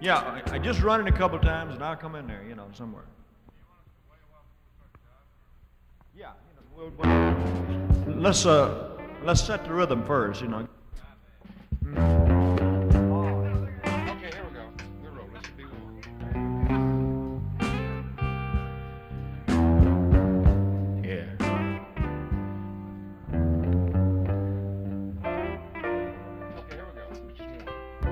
Yeah, I just run it a couple times and I'll come in there, somewhere. Yeah, let's set the rhythm first, Okay, here we go. We're rolling. This should be one. Yeah. Okay, here we go. Just one.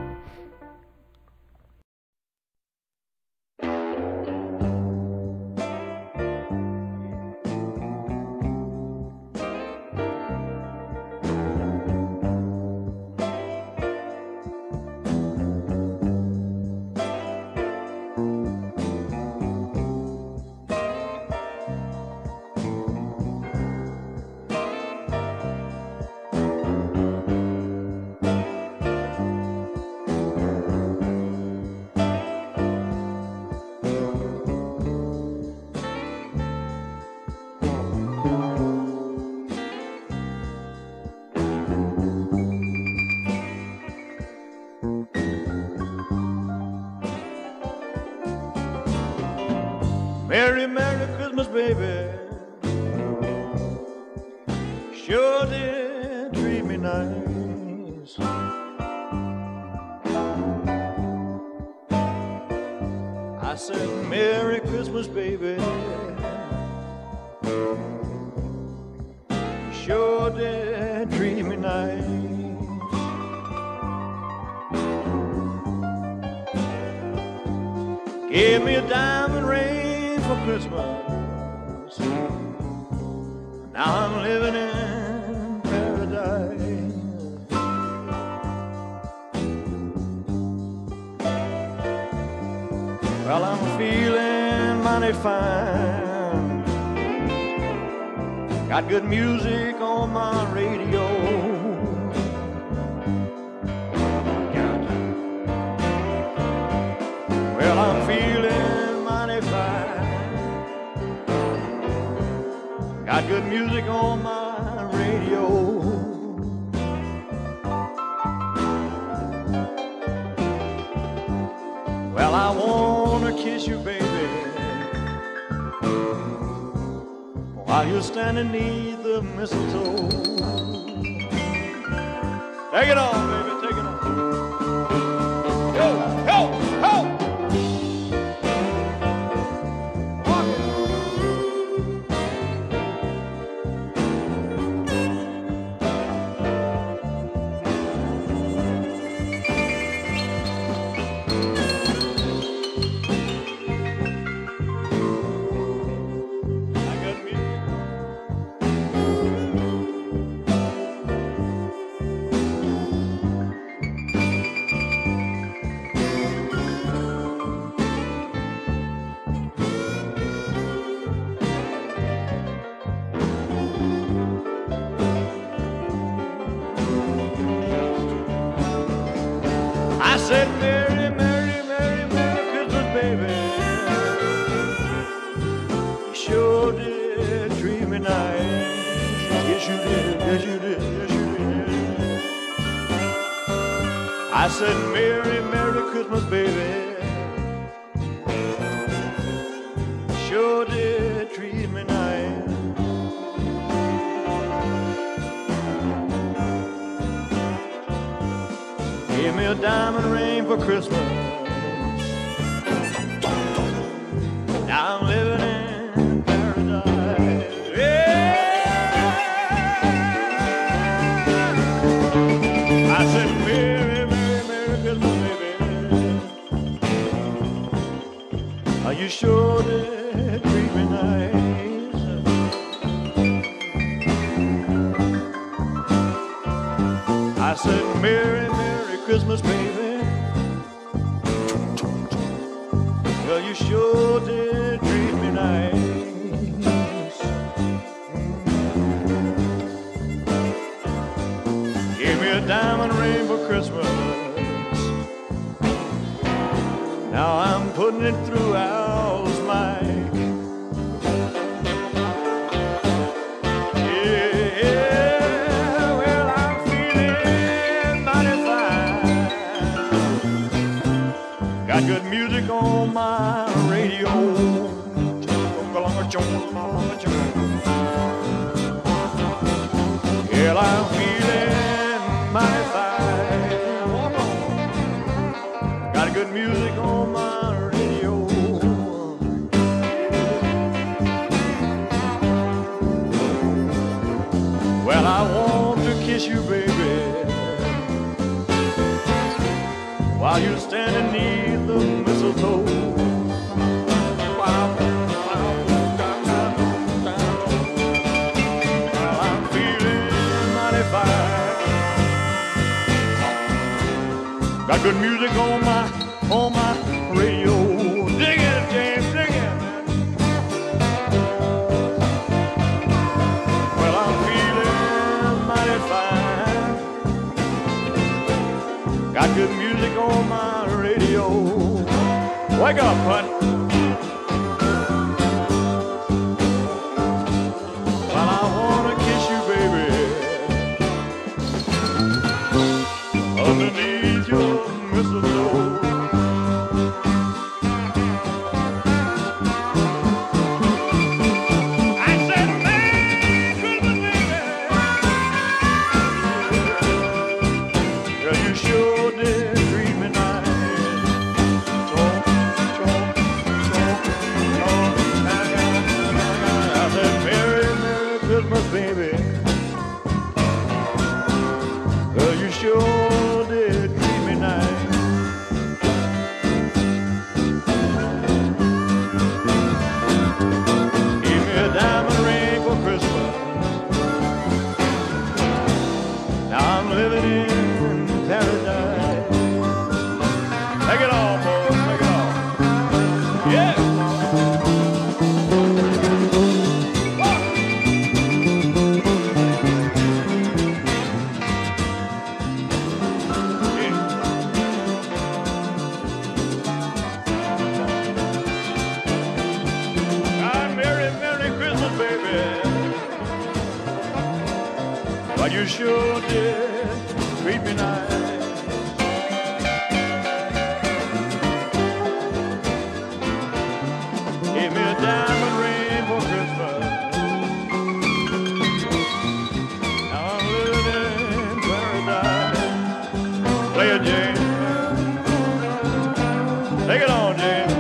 Merry, Merry Christmas, baby. Sure did treat me nice. I said, Merry Christmas, baby. Sure did treat me nice. Gave me a diamond ring for Christmas. Now I'm living in paradise. Well, I'm feeling mighty fine. Got good music on my radio. Well, I'm feeling mighty fine. Got good music on my radio. Well, I wanna kiss you, baby, while you're standing neath the mistletoe. Take it on, baby, take it on. Go, go, go! I said, Merry, Merry, Merry, Merry Christmas, baby. You sure did treat me nice. Yes, you did, yes, you did, yes, you did. I said, Merry, Merry Christmas, baby. Sure did treat me nice. Gave me a diamond ring for Christmas. Now I'm living in paradise. Yeah. I said, Merry, Merry, Merry Christmas, baby. Are you sure did treat me nice? I said, Merry, Merry Christmas, baby. Well, you sure did treat me nice. Gave me a diamond ring for Christmas. Now I'm putting it through Al's mic. Well, I'm feeling mighty fine. Walk on. Got good music on my radio. Well, I want to kiss you, baby, while you're standing neath the mistletoe. Got good music on my radio. Dig it, James, dig it. Well, I'm feeling mighty fine. Got good music on my radio. Wake up, honey. Well, I wanna kiss you, baby, underneath your mistletoe. I said, man, Christmas, baby. Girl, you sure did treat me nice. Talk, talk, talk, talk. I said, Merry, Merry Christmas, baby. Girl, you sure did treat me nice. Give me a diamond ring for Christmas. Now I'm living in paradise. Take it off, boys, take it off. Yeah. But you sure did treat me nice. Gave me a diamond ring for Christmas. Now I'm living in paradise. Play it, James. Take it on, James.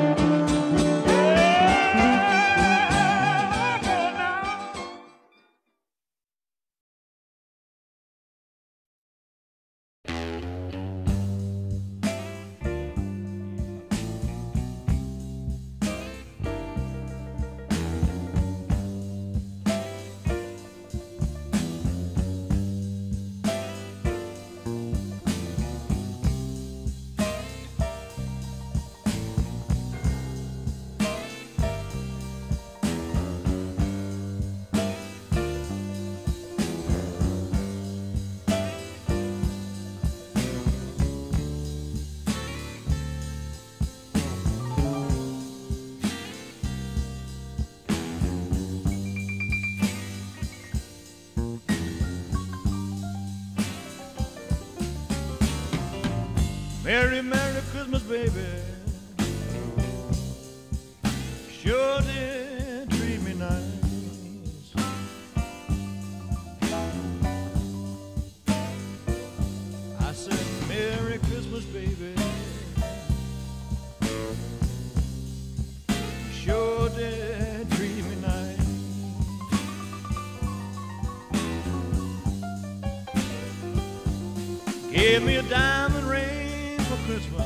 Merry, Merry Christmas, baby. Sure did treat me nice. I said, Merry Christmas, baby. Sure did treat me nice. Gave me a diamond ring for Christmas.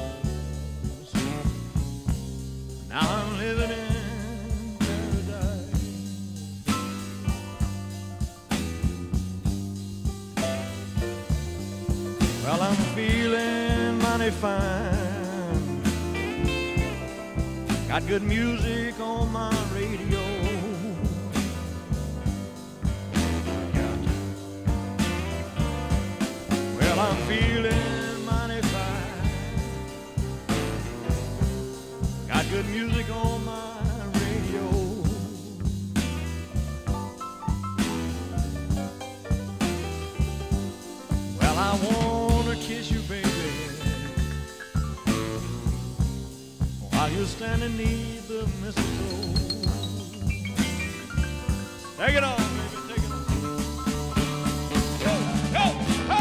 Now I'm living in paradise. Well, I'm feeling mighty fine. Got good music on my radio. Well, I'm feeling mighty fine. Got good music on my radio. Well, I wanna kiss you, baby, while you're standing neath the mistletoe. Take it on, baby, take it on. Go, go, go!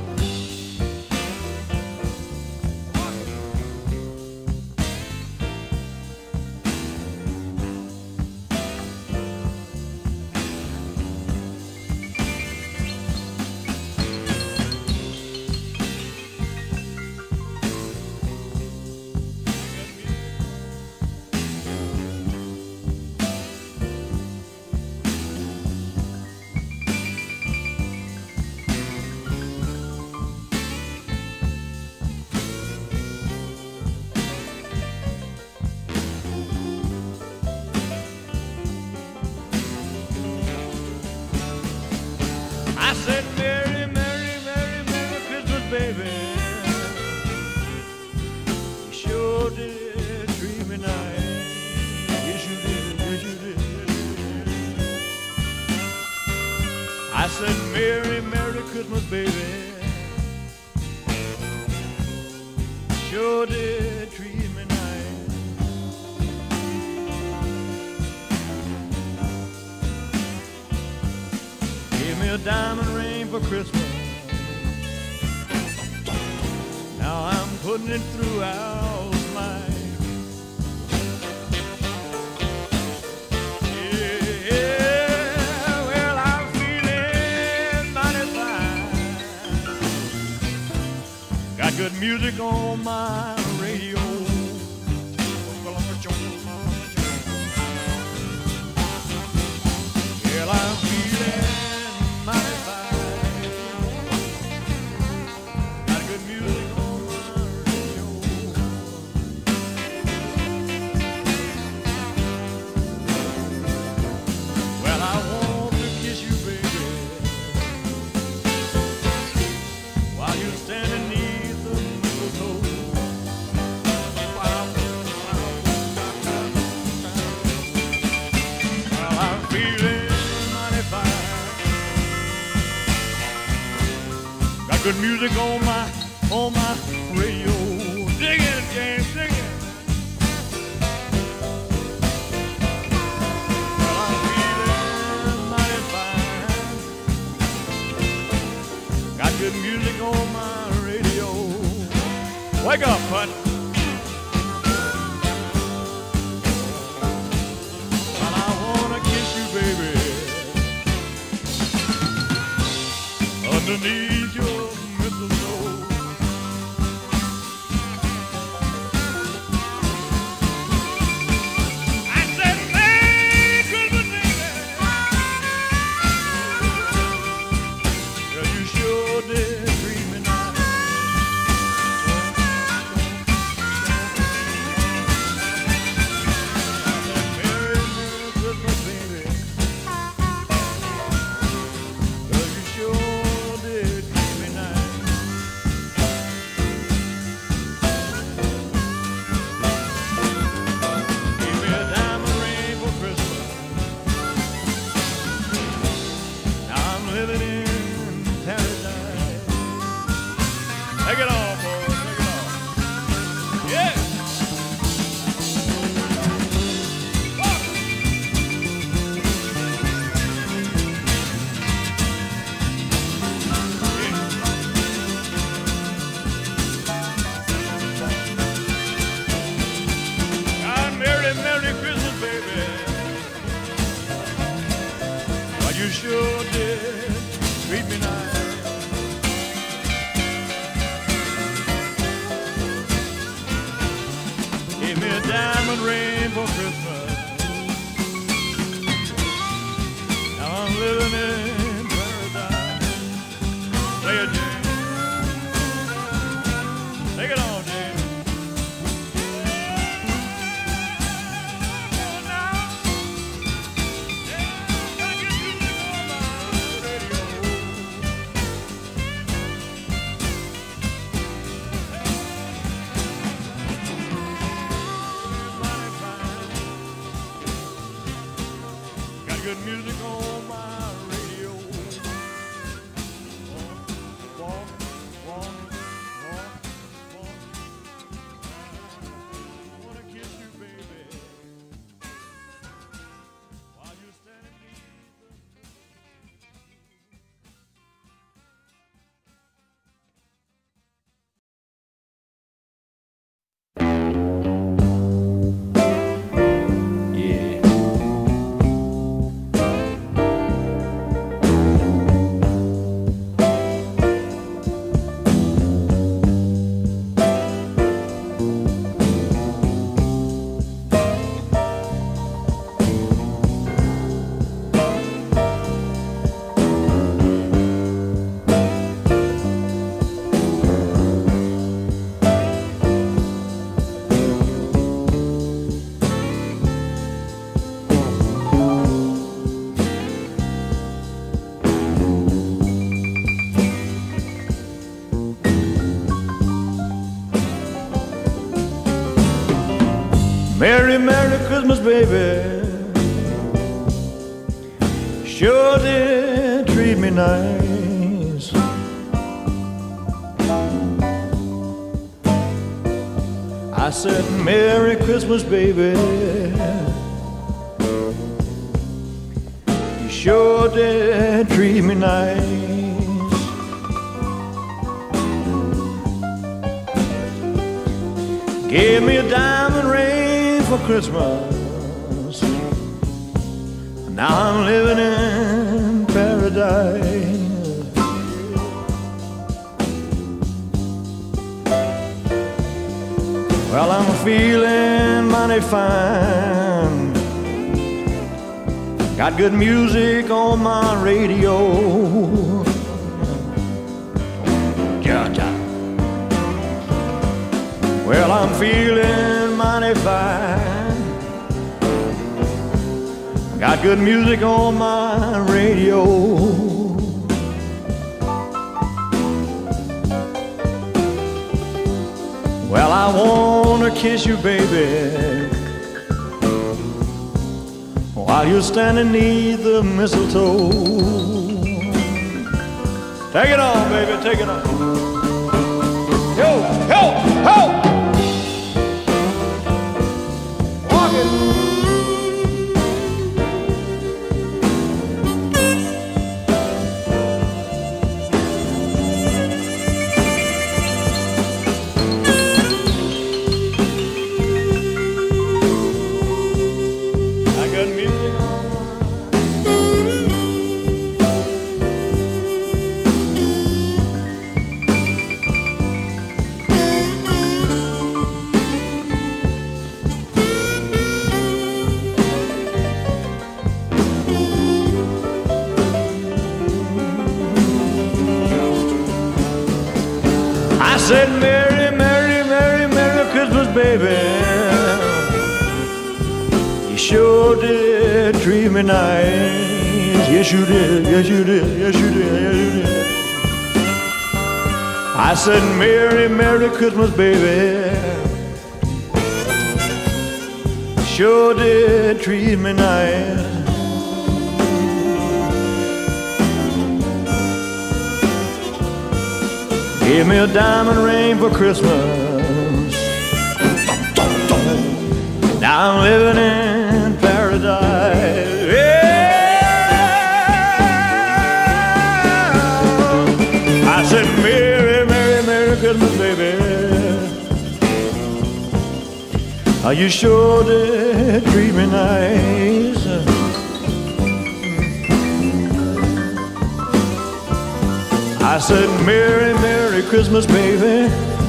I said, Merry, Merry, Merry, Merry Christmas, baby. You sure did treat me nice. Yes, you did, yes, you did, yes, you did. I said, Merry, Merry Christmas, baby. Sure did treat me nice. Gave me a diamond ring for Christmas. Now I'm putting it throughout life. Yeah, well, I'm feeling mighty fine. Got good music on my radio. Well, I'm feeling mighty fine. Got good music on my radio. Well, I want to kiss you, baby, while you're standing neath the mistletoe. Well, I'm feeling mighty fine. Got good music on my radio. Dig it, James, dig it. Well, I'm feeling mighty fine. Got good music on my radio. Wake up, bud. Well, I wanna kiss you, baby, underneath your mistletoe. I said, Merry Christmas, baby. Girl, you sure did treat me nice. Merry, Merry Christmas, baby. Girl, you sure did treat me nice. Gave me a diamond ring for Christmas. Now I'm living in paradise. Take it off, boys, take it off. Yeah. Merry, Merry Christmas, baby. Well, you sure did treat me nice. Gave me a diamond ring for Christmas. Now I'm living in paradise. Play it, James. Take it on, James. Good music on my radio. Walk, walk, walk, walk. I wanna kiss you, baby, while you're standing near the Merry, Merry Christmas, baby. Sure did treat me nice. I said, Merry Christmas, baby. You sure did treat me nice. Gave me a diamond ring for Christmas. Now I'm living in paradise. Well, I'm feeling mighty fine. Got good music on my radio. Ja-ja. Well, I'm feeling mighty fine. Got good music on my radio. Well, I wanna kiss you, baby, while you're standing neath the mistletoe. Take it on, baby, take it on. Yo, yo, ho! Walk it. I said, Merry, Merry, Merry, Merry Christmas, baby. You sure did treat me nice. Yes, you did, yes, you did, yes, you did, yes, you did. I said, Merry, Merry Christmas, baby. Sure did treat me nice. Gave me a diamond ring for Christmas. Now I'm living in paradise. Yeah. I said, Merry, Merry, Merry Christmas, baby. Oh, you sure did treat me nice. I said, Merry, Merry Christmas, baby.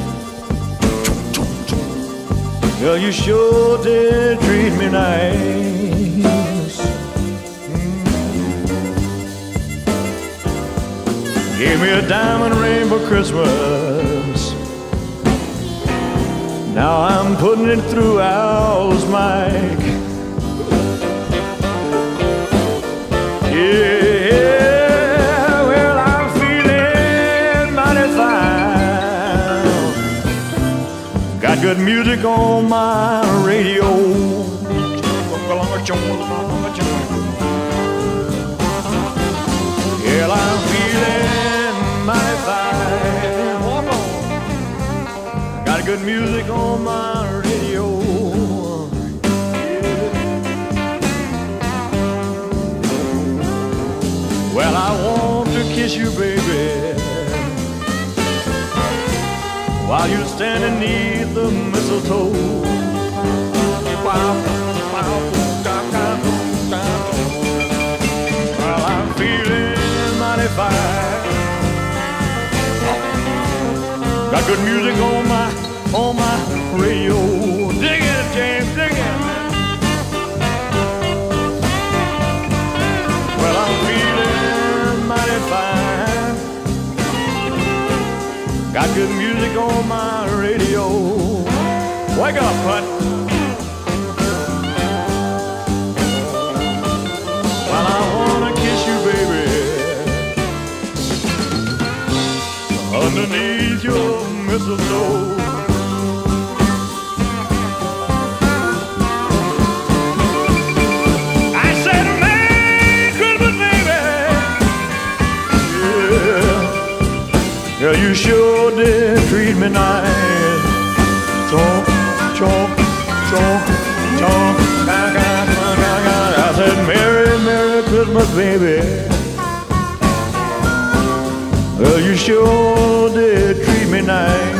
Girl, you sure did treat me nice. Gave me a diamond ring for Christmas. Now I'm putting it through Al's mic. Yeah. Got good music on my radio. Yeah, I'm feeling mighty fine. Walk on. Got good music on my radio. Well, I want to kiss you, baby, while you're standing neath the mistletoe. Well, I'm feeling mighty fine. Got good music on my radio. Dig it, James, dig it. Well, I'm feeling mighty fine. Got good music on my radio. Wake up, Putt. Well, I wanna kiss you, baby, underneath your mistletoe. sure did treat me nice. Chomp, chomp, chomp, chomp. I said, Merry, Merry Christmas, baby. Well, you sure did treat me nice.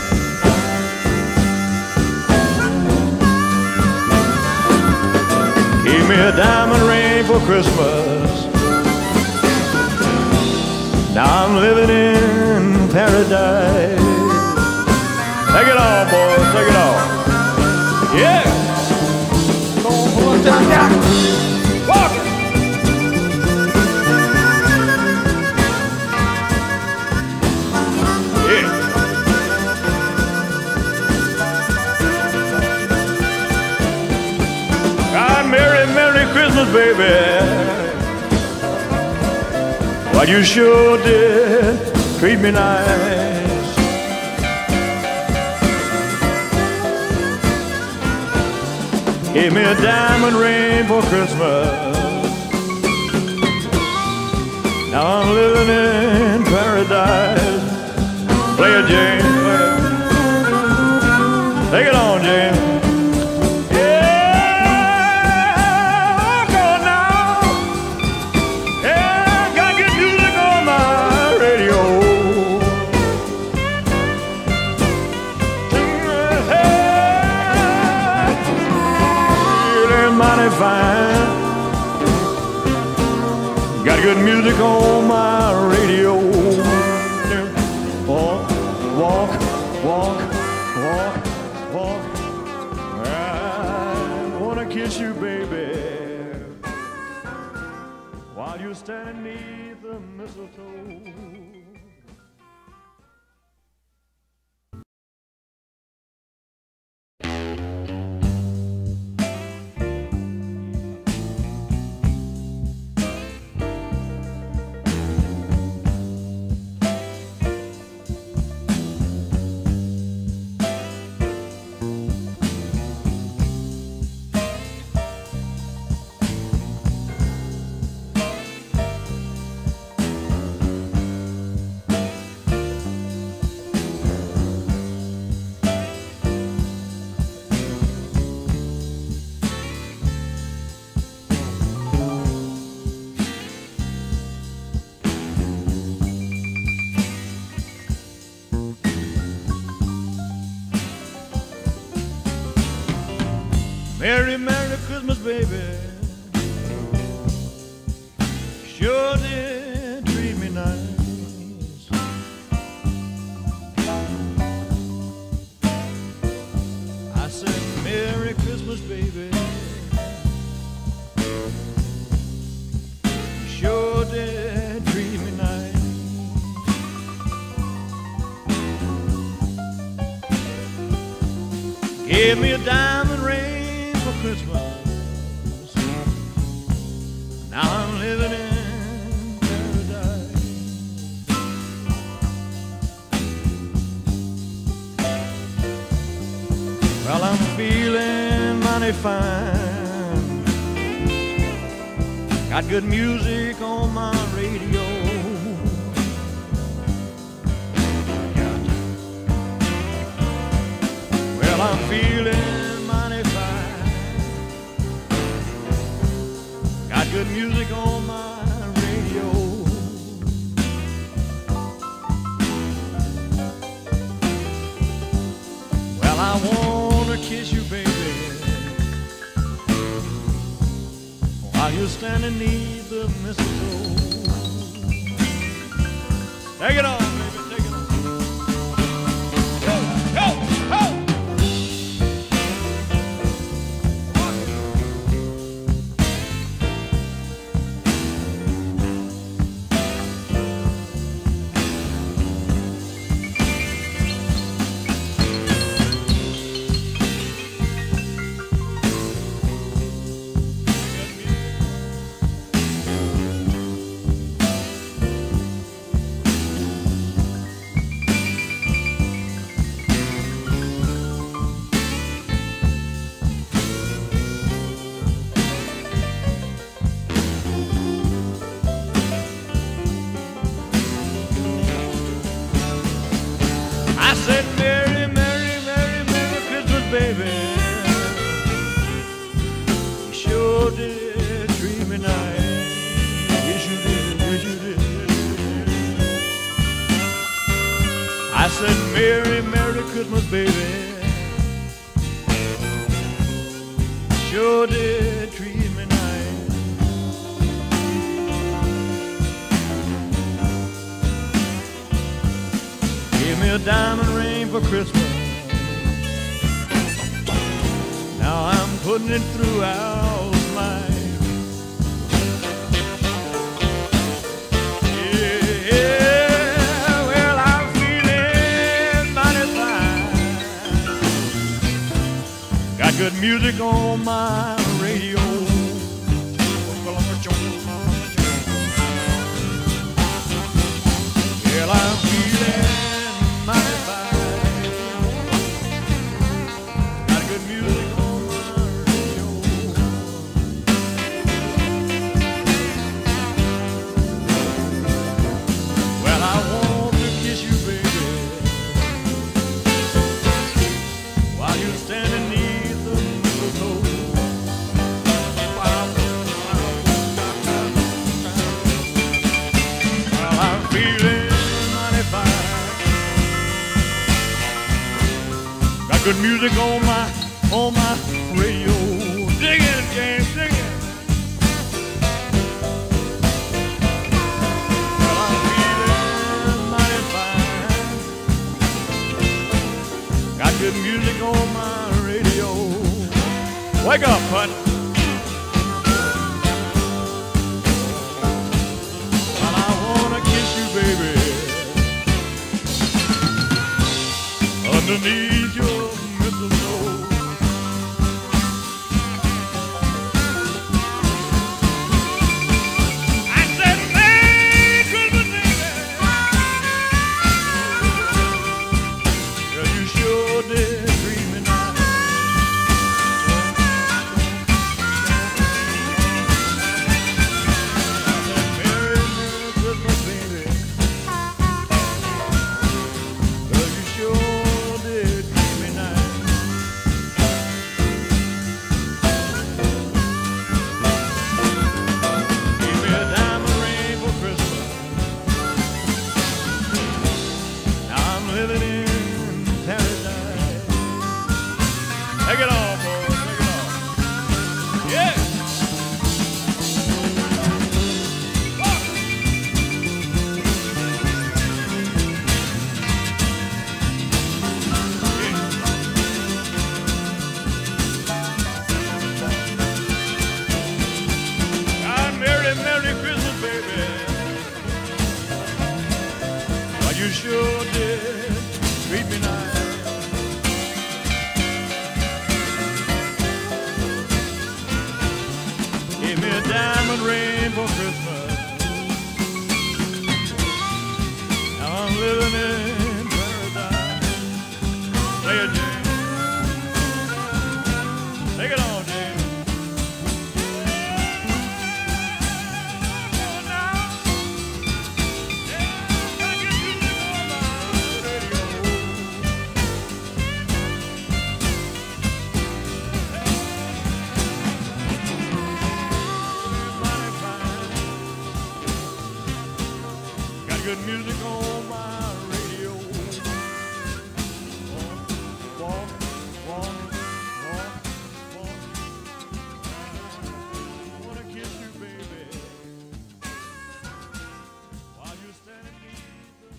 Gave me a diamond ring for Christmas. Now I'm living in paradise. Take it on, boys, take it on. Yeah. Come on, one time, yeah. Walk it. Yeah. God, Merry, Merry Christmas, baby. Why, you sure did treat me nice. Gave me a diamond ring for Christmas. Now I'm living in paradise. Play it, James. Take it on, James. Fine. Got good music on my radio. Walk, walk, walk, walk, walk. I wanna kiss you, baby, while you're standing beneath the mistletoe. Merry, Merry Christmas, baby. Sure did treat me nice. I said, Merry Christmas, baby. Sure did treat me nice. Gave me a diamond ring for Christmas. Now I'm living in paradise. Well, I'm feeling mighty fine. Got good music on my radio. Well, I'm feeling mighty fine. Got good music on my radio. Well, I wanna kiss you, baby, while you're standing neath the mistletoe. Take it on, baby, take it on. Go, go, go! said, Merry, Merry Christmas, baby. Sure did treat me nice. Gave me a diamond ring for Christmas. Now I'm putting it throughout life. Good music on my radio. Well, I'm feeling mighty fine. Got good music on my radio. Well, I want to kiss you, baby, while you're standing near. Good music on my radio. Dig it, James, dig it. Well, I'm feeling mighty fine. Got good music on my radio. Wake up, bud. Well, I wanna kiss you, baby, underneath your you sure did treat me nice. Gave me a diamond ring for Christmas. Now I'm living in paradise. Play it, James. Take it on, James. Good music on my radio. Walk, walk, walk, walk. I wanna kiss you, baby, while you're standing beneath the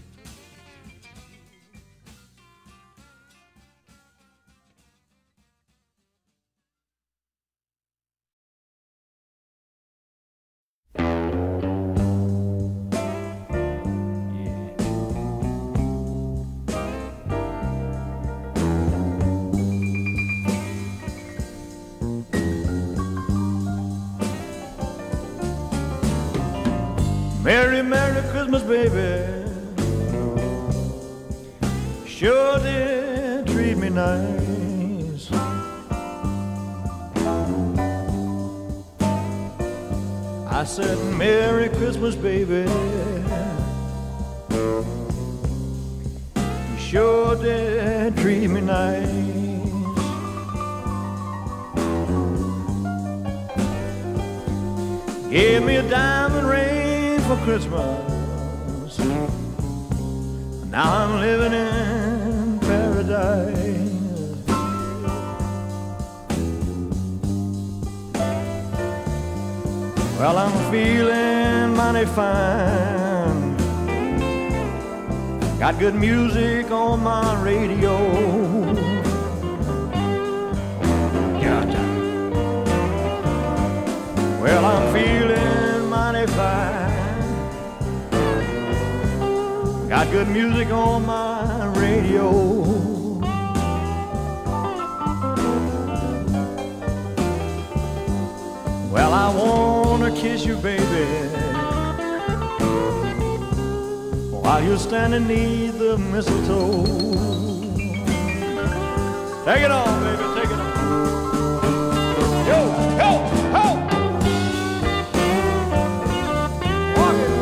Merry, Merry Christmas, baby. Sure did treat me nice. I said, Merry Christmas, baby. You sure did treat me nice. Gave me a diamond ring for Christmas. Now I'm living in paradise. Well, I'm feeling mighty fine. Got good music on my radio. Well, I'm feeling mighty fine. Got good music on my radio. Well, I wanna kiss you, baby, while you're standing neath the mistletoe. Take it on, baby, take it on. Yo, yo, ho! Walk it.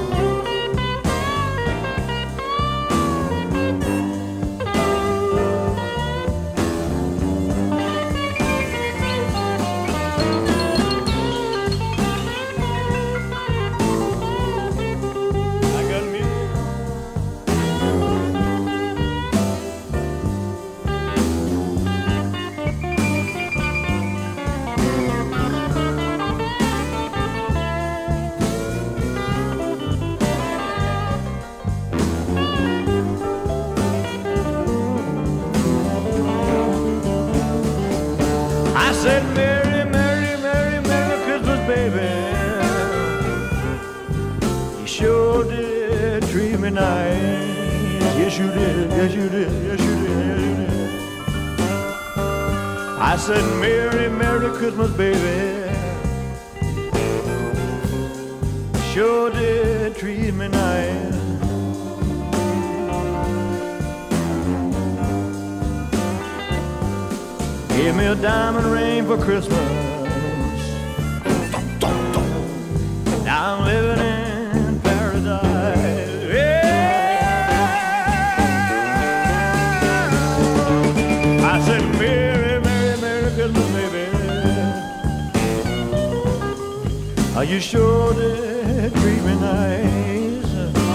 I said, Merry, Merry, Merry, Merry Christmas, baby. You sure did treat me nice. Yes, you did, yes, you did, yes, you did, yes, you did. I said, Merry, Merry Christmas, baby. Sure did treat me nice. Gave me a diamond ring for Christmas. Now I'm living in paradise. Yeah. I said, Merry, Merry, Merry Christmas, baby. You sure did treat me nice.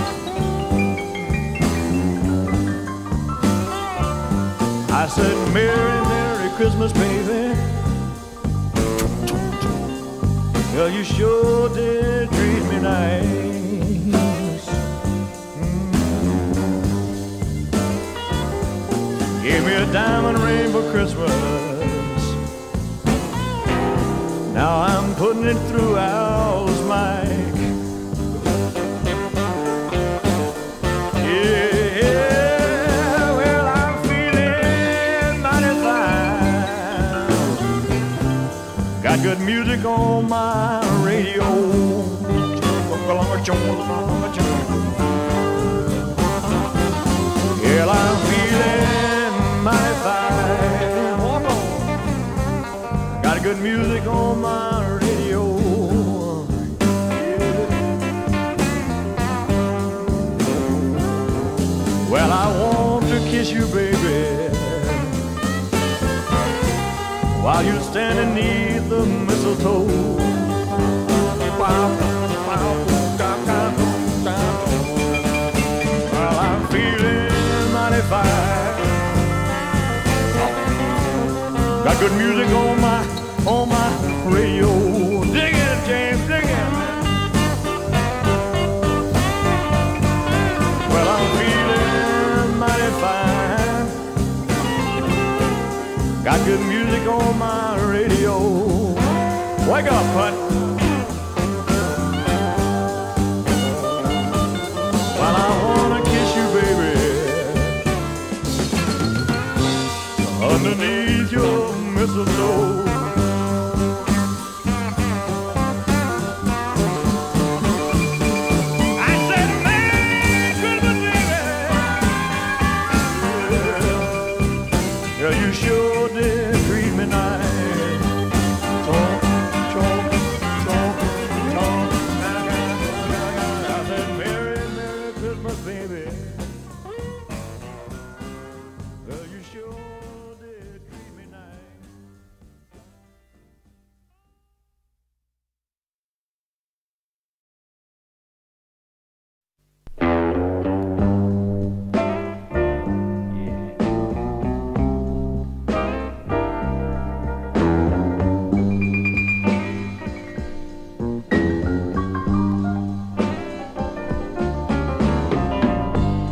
I said, Merry, Merry Christmas, baby. Well, you sure did treat me nice. Gave me a diamond ring for Christmas. Now I'm putting it through Al's mic. Yeah, well, I'm feeling mighty fine. Got good music on my radio. Yeah, I'm feeling mighty fine. Walk on. Got good music on my radio. Well, I want to kiss you, baby, while you're standing neath the mistletoe. Well, I'm feeling mighty fine. Got good music on my radio. Dig it, James, dig it. Well, I'm feeling mighty fine. Got good music on my radio. Wake up, Put. Well, I wanna kiss you, baby, underneath your mistletoe. You sure did treat me nice. Chomp, chomp,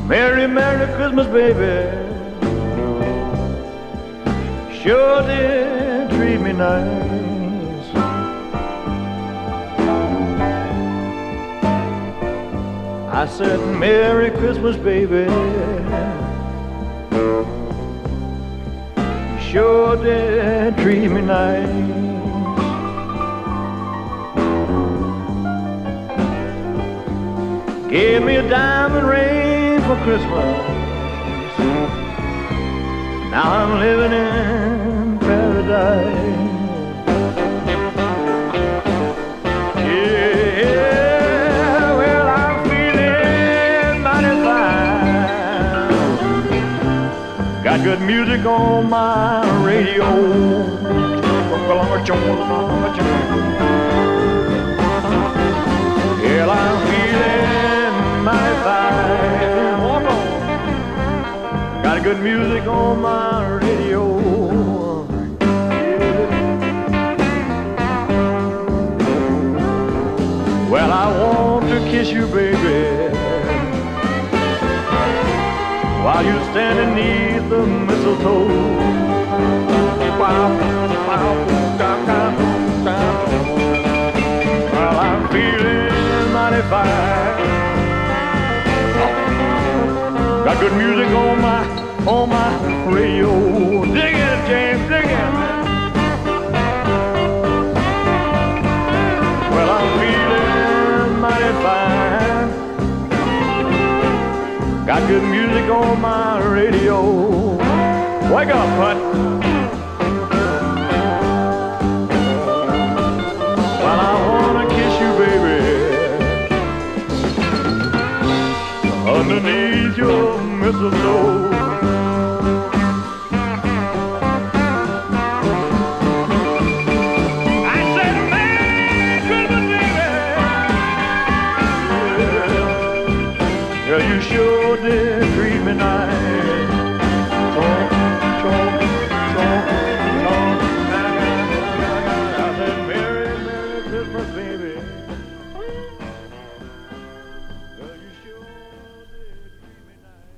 Merry, Merry Christmas, baby. Sure did treat me nice. I said, Merry Christmas, baby. Sure did treat me nice. Gave me a diamond ring for Christmas. Now I'm living in paradise. Yeah, well, I'm feeling mighty fine. Got good music on my radio. Yeah, I'm feeling mighty fine. Walk on. Got good music on my radio. Well, I want to kiss you, baby, while you stand beneath the mistletoe. Well, I'm feeling mighty fine. Got good music on my radio. Dig it, James, dig it. Well, I'm feeling mighty fine. Got good music on my radio. Wake up, bud. Well, I wanna kiss you, baby, underneath your mistletoe. I said, man, Christmas, baby. Yeah, you sure did treat me nice. Chomp, chomp, chomp, chomp. I said, Merry, Merry Christmas, baby. Yeah, you sure did treat me nice.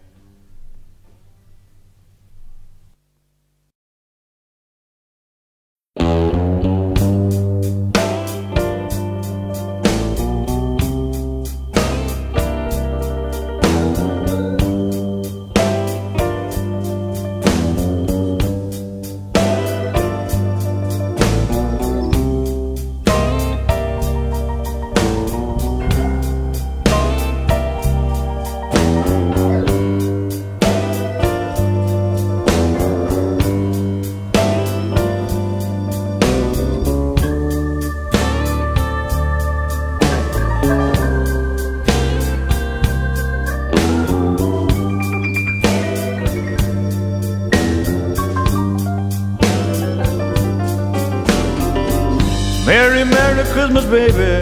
Merry, Merry Christmas, baby.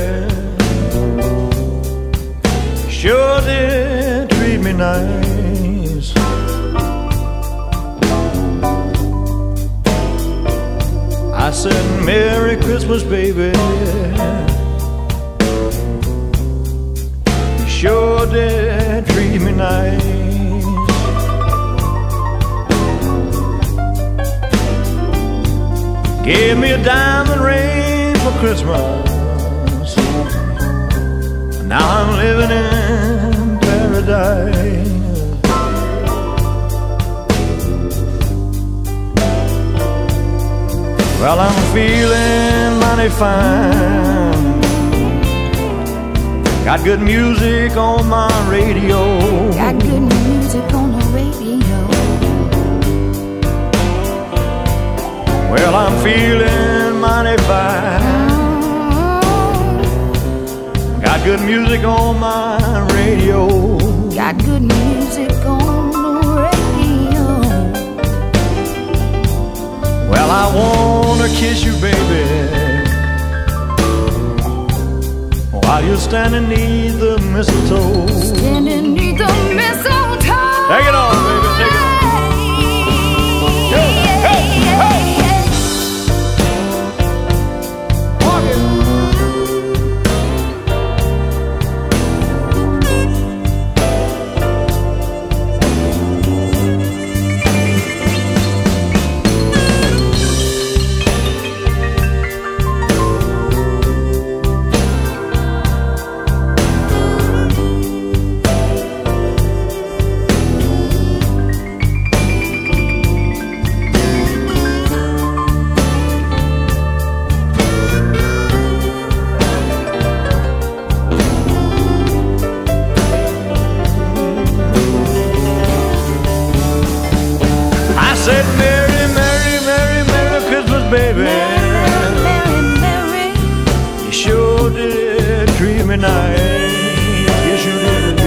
Sure did treat me nice. I said, Merry Christmas, baby. Sure did treat me nice. Gave me a diamond ring for Christmas. Now I'm living in paradise. Well, I'm feeling mighty fine. Got good music on my radio. Got good music on the radio. Well, I'm feeling mighty fine. Got good music on my radio. Got good music on the radio. Well, I wanna kiss you, baby, while you're standing near the mistletoe. Standing near the mistletoe. Take it on, baby, take it on. Hey, hey, hey. Walk it.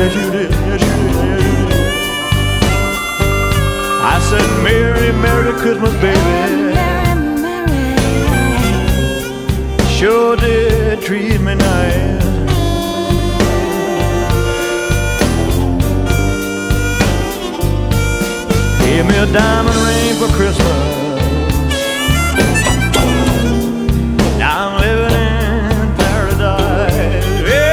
Yes, you did. Yes, you did. Yes, you did. I said, Merry, Merry Christmas, baby. Sure did treat me nice. Gave me a diamond ring for Christmas. Now I'm living in paradise.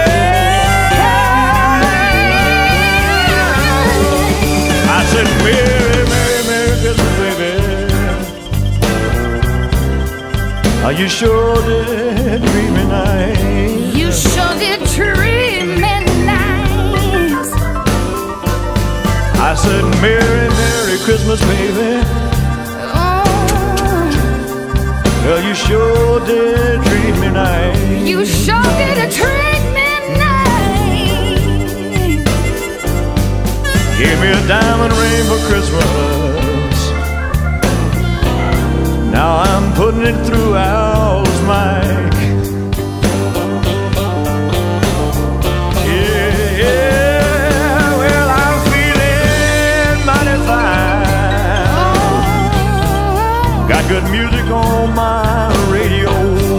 Yeah. I said, Merry, Merry, Merry Christmas, baby. Oh, you sure did treat me nice. You sure did treat me nice. I said, Merry, Merry Christmas, baby. Well, you sure did treat me nice. You sure did treat me nice. Give me a diamond ring for Christmas. Now I'm putting it through Al's mic. Yeah, well, I'm feeling mighty fine. Got good music on my radio.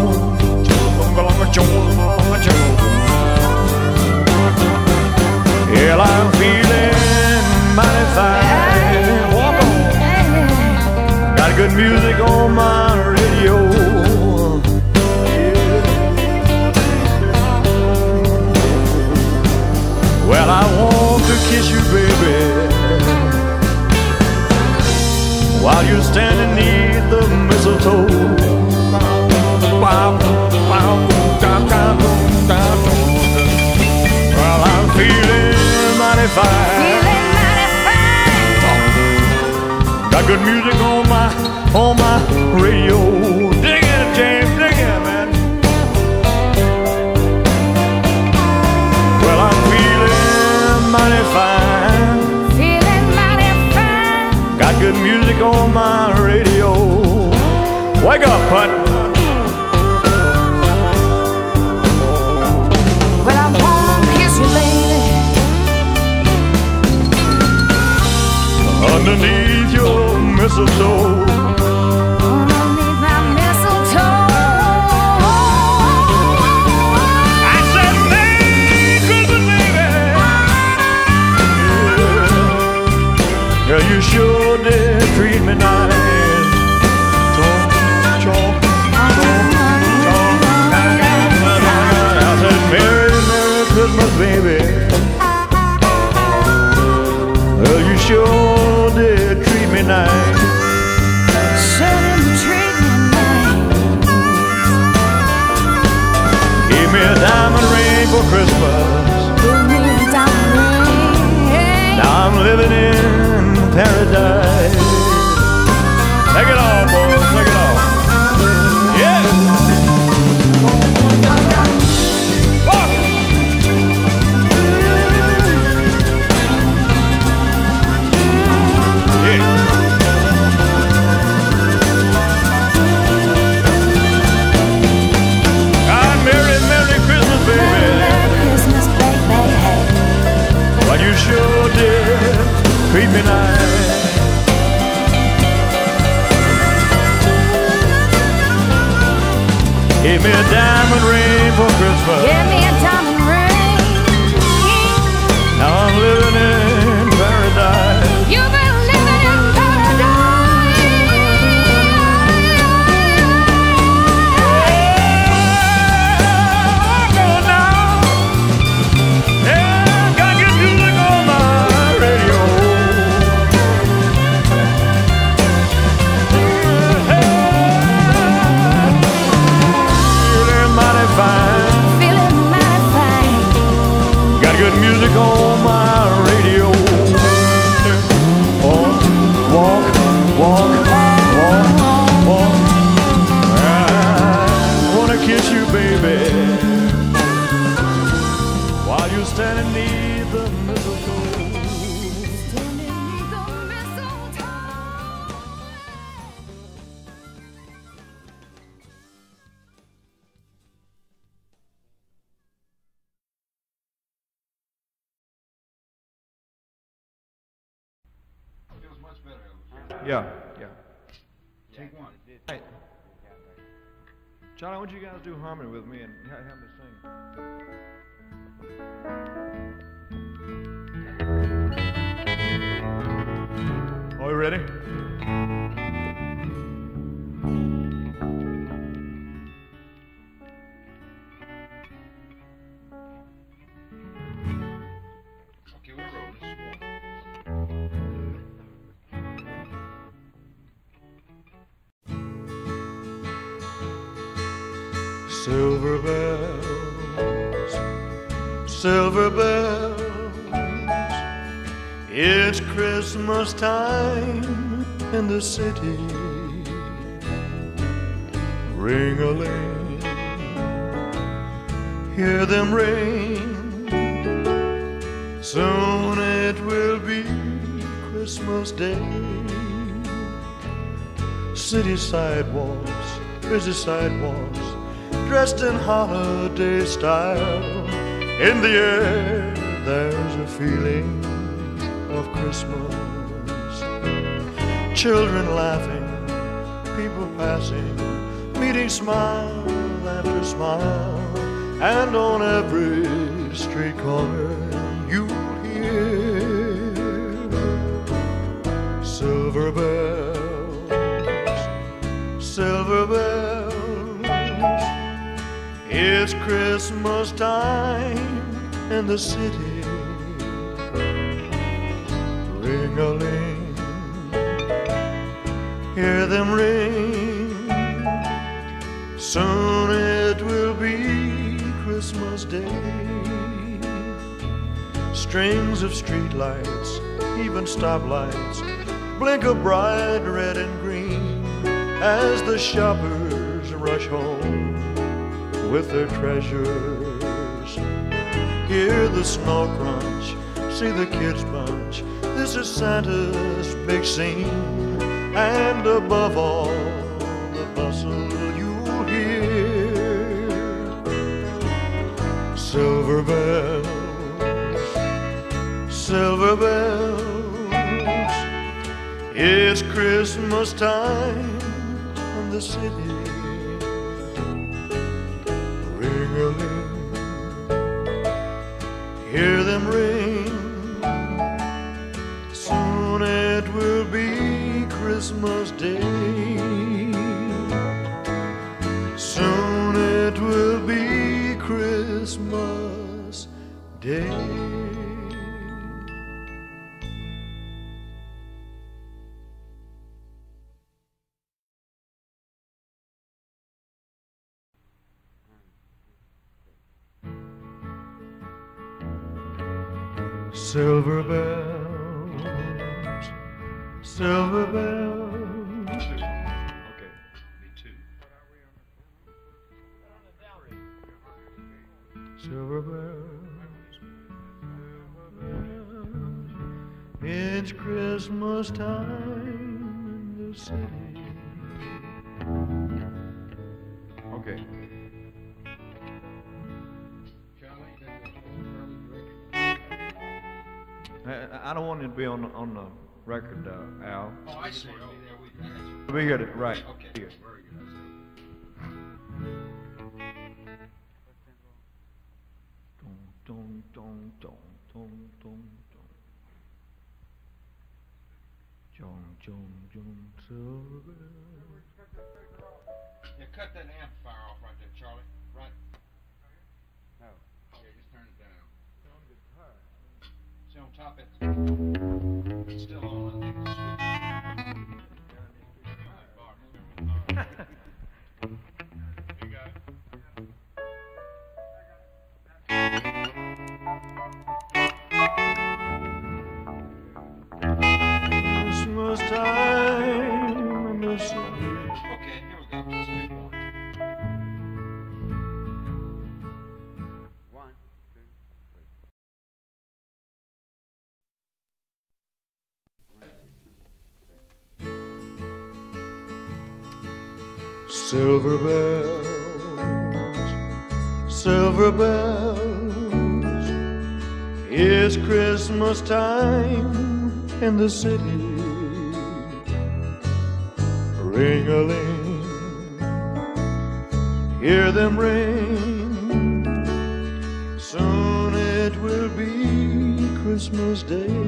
Well, I'm feeling mighty fine. Walk on. Got good music on my radio. Well, I want to kiss you, baby, while you're standing near the mistletoe. Well, I'm feeling mighty fine. Feeling mighty fine. Got good music on my radio. Dig it, James, dig it, man. Well, I'm feeling mighty fine. Feeling mighty fine. Got good music on my radio. Wake up, Putt. Well, I wanna kiss you, baby, Underneath your mistletoe. underneath my mistletoe. I said, Merry Christmas, baby. Yeah. Girl, you sure did treat me nice. Chomp, chomp, chomp, chomp. I said, Merry, Merry Christmas, baby. Well, you sure did treat me nice. Sure did treat me nice. Gave me a diamond ring for Christmas. Give me a diamond ring. Now I'm living in paradise. Take it on, boys, take it on. Yeah. Walk. Yeah. God, Merry, Merry Christmas, baby. Merry Christmas, baby. Well, you sure did treat me nice. Gave me a diamond ring for Christmas. Give me a diamond ring. Now I'm living in paradise. You've been living in paradise. Go now. Yeah, got good music on my radio. Feeling mighty fine. Feeling mighty fine. Got good music on my radio. Walk, walk, walk, walk, walk. I wanna kiss you, baby, while you're standing near the mistletoe. Yeah. Take one. Right. Charlie, I want you guys to do harmony with me and have me sing. Are you ready? Okay, we're rolling. Silver bells, silver bells, it's Christmas time in the city. Ring-a-ling, hear them ring. Soon it will be Christmas Day. City sidewalks, busy sidewalks, dressed in holiday style. In the air there's a feeling of Christmas. Children laughing, people passing, meeting smile after smile. And on every street corner you'll hear silver bells, silver bells. It's Christmas time in the city. Ring-a-ling, hear them ring. Soon it will be Christmas Day. Strings of streetlights, even stoplights, blink a bright red and green as the shoppers rush home with their treasures. Hear the snow crunch, see the kids bunch. This is Santa's big scene. And above all the bustle you'll hear silver bells, silver bells. It's Christmas time in the city. Ring-a-ling, hear them ring. Soon it will be Christmas Day. Soon it will be Christmas Day. Silver bells, silver bells. Okay, me too. Silver bells, silver bells. It's Christmas time in the city. Okay. I don't want it to be on the record, Al. Oh, I see. Oh, We get it right. okay. Here. Very good. Dun, dun, dun, dun, dun, dun. Jung, jung, jung, silver bells. Yeah, cut that amplifier off right there, Charlie. Right. No. Yeah, just turn it down. See on top it's still on. I think it's switched. You got it. Christmas time in the city. Okay, here we go. Just wait for it. 1, 2, 3. Silver bells, silver bells. It's Christmas time in the city. ring-a-ling, hear them ring. Soon it will be Christmas Day.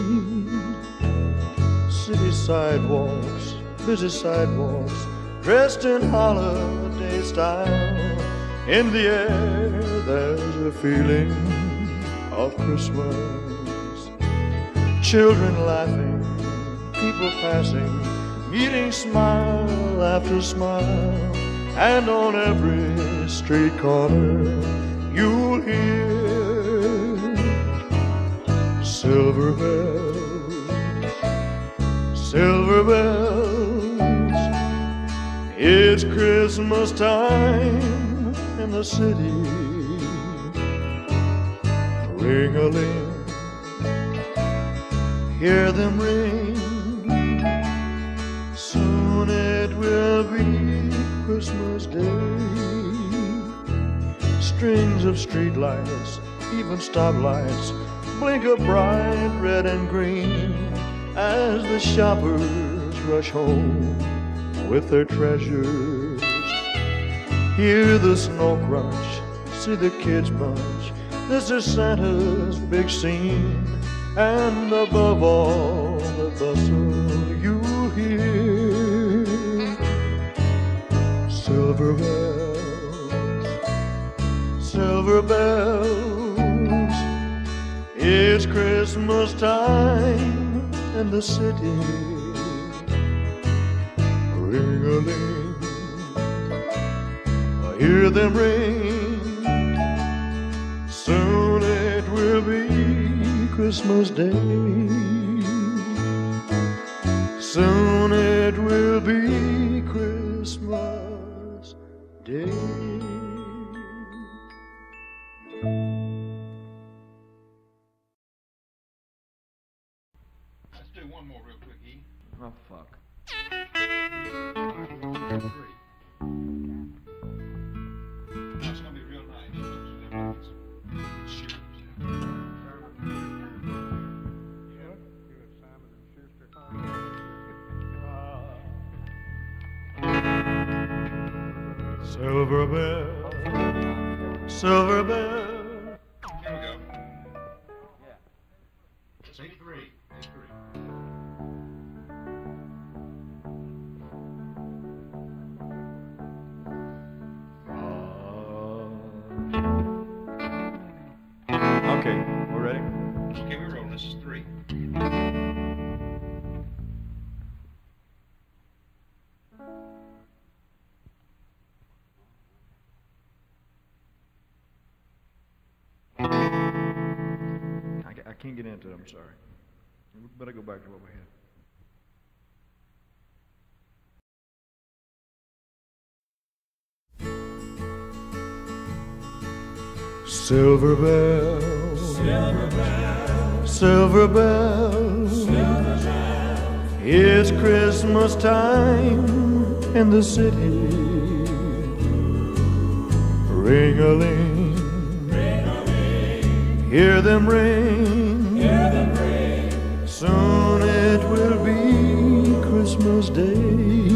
City sidewalks, busy sidewalks, dressed in holiday style. In the air there's a feeling of Christmas. Children laughing, people passing, meeting smile after smile. And on every street corner you'll hear silver bells, silver bells. It's Christmas time in the city. Ring-a-ling, hear them ring. Soon it will be Christmas Day. Strings of streetlights, even stoplights, blink a bright red and green as the shoppers rush home with their treasures. Hear the snow crunch, see the kids bunch. This is Santa's big scene, and above all the bustle you'll hear silver bells, silver bells. It's Christmas time in the city. Ring-a-ling, I hear them ring. Soon it will be Christmas Day. Soon it will be Christmas Day. Let's do one more real quick, E. Oh, fuck. Three. That's gonna be real nice. Shoes. Silver bell, silver bell. Here we go. Yeah. Say three. Say three. Okay, we're ready? Okay, we're rolling. This is three. I can't get into it, I'm sorry. We better go back to what we had. Silver bells, silver bells, silver bells, silver bells. It's Christmas time in the city. Ring-a-ling, ring-a-ling, hear them ring, hear them ring. Soon it will be Christmas Day.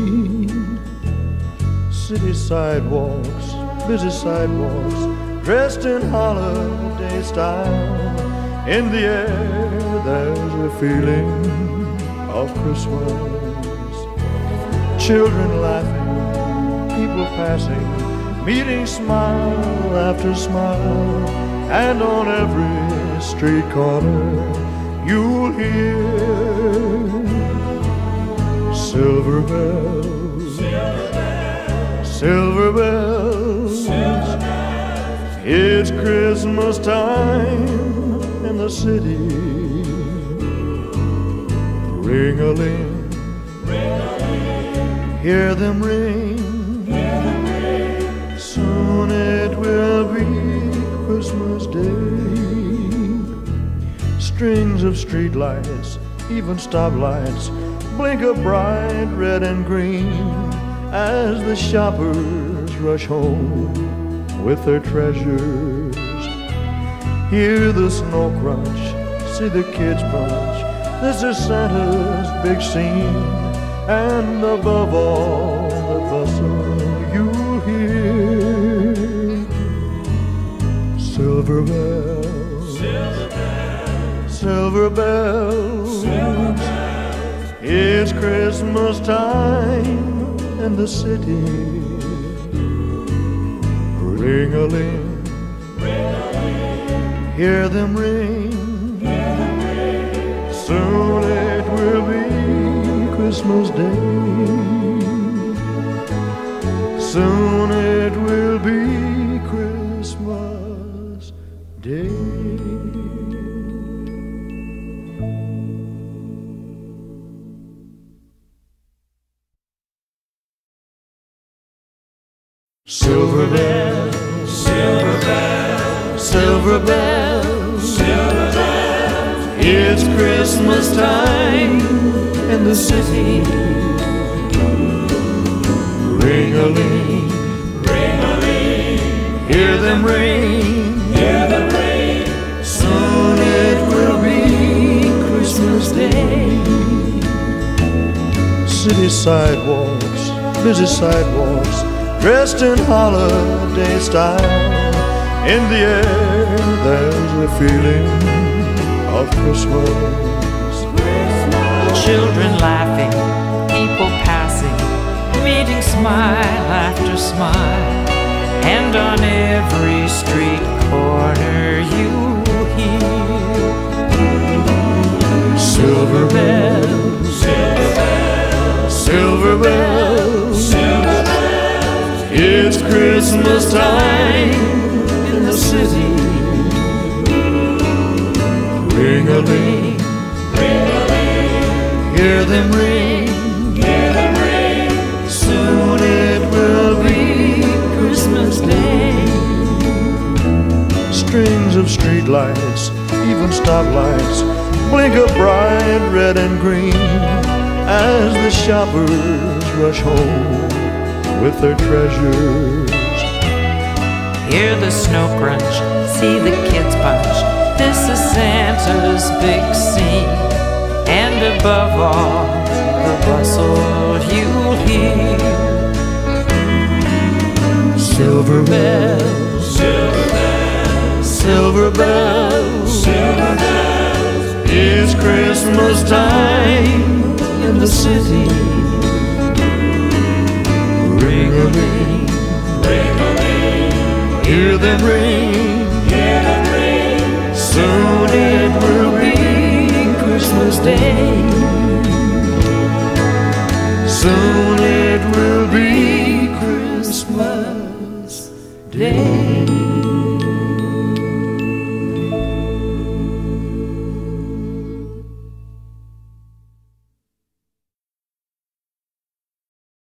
City sidewalks, busy sidewalks, dressed in holiday style. In the air there's a feeling of Christmas. Children laughing, people passing, meeting smile after smile. And on every street corner you'll hear silver bells, silver bells, silver bells. It's Christmas time in the city. Ring-a-ling, ring-a-ling, hear them ring. Soon it will be Christmas Day. Strings of streetlights, even stoplights, blink a bright red and green as the shoppers rush home with their treasures. Hear the snow crunch, see the kids bunch. This is Santa's big scene, and above all the bustle you'll hear silver bells, silver bells, it's Christmas time in the city. Ring-a-ling, hear them ring. Soon it will be Christmas Day. Soon it will be Christmas Day. Silver bells, silver bells, silver bells, silver bells, it's Christmas time in the city. Ring-a-ling, ring-a-ling, hear them ring, hear them ring. Soon it will be Christmas Day. City sidewalks, busy sidewalks, dressed in holiday style. In the air there's a feeling of Christmas. Children laughing, people passing, meeting smile after smile. And on every street corner you hear silver bells, silver bells, silver bells, silver bells. It's Christmas time in the city. Ring-a-ling, ring-a-ling, hear them ring, hear them ring. Soon it will be Christmas Day. Strings of streetlights, even stoplights, blink a bright red and green as the shoppers rush home with their treasures. Hear the snow crunch, see the kids punch. This is Santa's big scene. And above all the bustle you'll hear silver bells, silver bells, silver bells, silver bells. It's Christmas time in the city. Ring-a-ling, ring-a-ling, hear them ring, hear them ring. Soon it will be Christmas Day. Soon it will be Christmas Day.